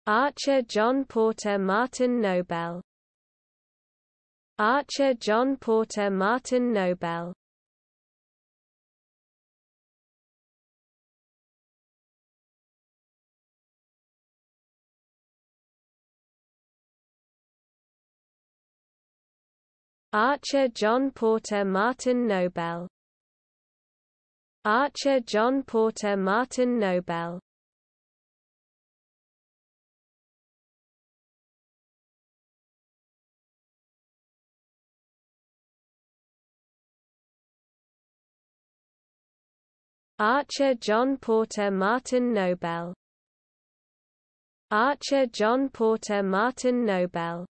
Archer John Porter Martin Nobel. Archer John Porter Martin Nobel. Archer John Porter Martin Nobel. Archer John Porter Martin Nobel. Archer John Porter Martin Nobel. Archer John Porter Martin Nobel.